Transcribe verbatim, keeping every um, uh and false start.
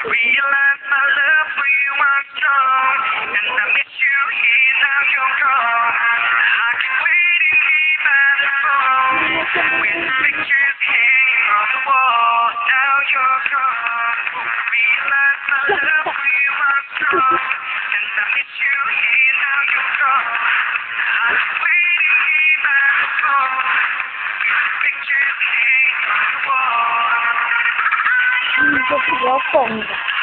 realize my love for you was strong, and I miss you here, now you're gone. I keep waiting here by the phone, with the pictures hanging on the wall. Now you're gone. Realize my love for you was strong, and I miss you here, now you're gone. I keep waiting here by the phone, with the pictures hanging on the wall. 嗯，这比较疯的。